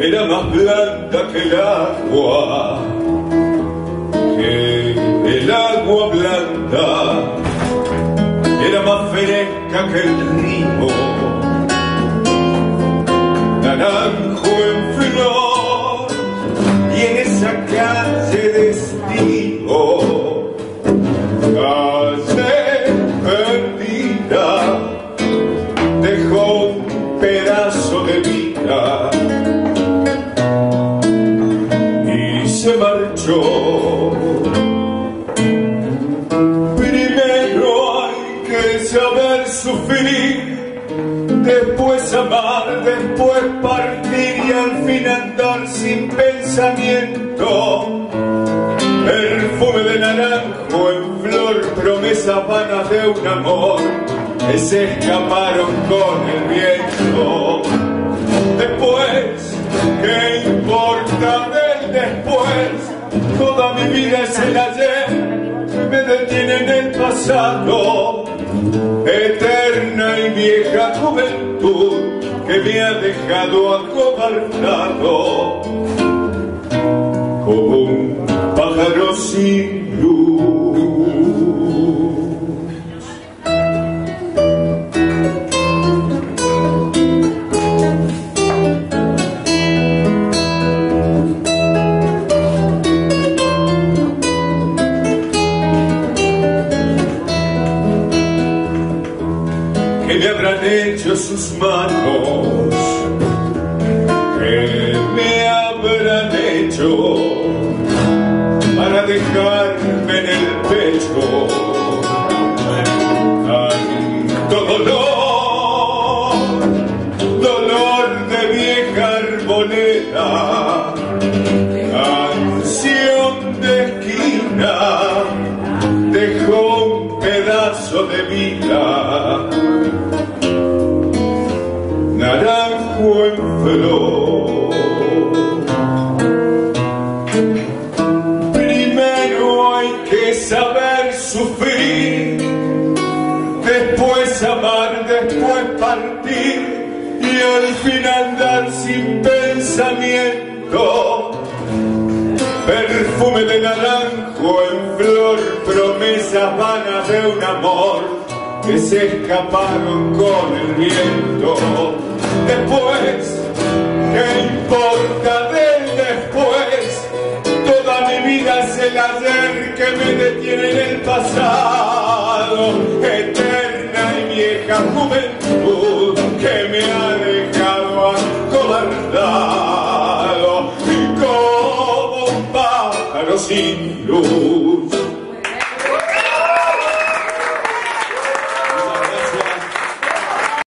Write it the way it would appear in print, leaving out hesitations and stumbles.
era más blanda que el agua blanda, era más fresca que el río, naranjo en flor, y en esa calle de estío, calle perdida, dejó un pedazo de vida y se marchó. Primero hay que saber sufrir, después amar, después partir y al fin andar sin pensamiento. Perfume de naranjo en flor, promesas vanas de un amor que se escaparon con el viento. Después, ¿qué importa del después? Toda mi vida es el ayer, me detiene en el pasado. Eterna y vieja juventud que me ha dejado acobardado como un pájaro sin luz. ¿Qué me habrán hecho sus manos? ¿Qué me habrán hecho para dejarme en el pecho tanto dolor, dolor de vieja arboleda, canción de esquina, dejó un pedazo de vida, naranjo en flor. Primero hay que saber sufrir, después amar, después partir y al fin andar sin pensamiento. Perfume de naranjo en flor, promesas vanas de un amor que se escaparon con el viento. Después, ¿qué importa del después? Toda mi vida es el ayer que me detiene en el pasado. Eterna y vieja juventud que me ha dejado acobardado y como un pájaro sin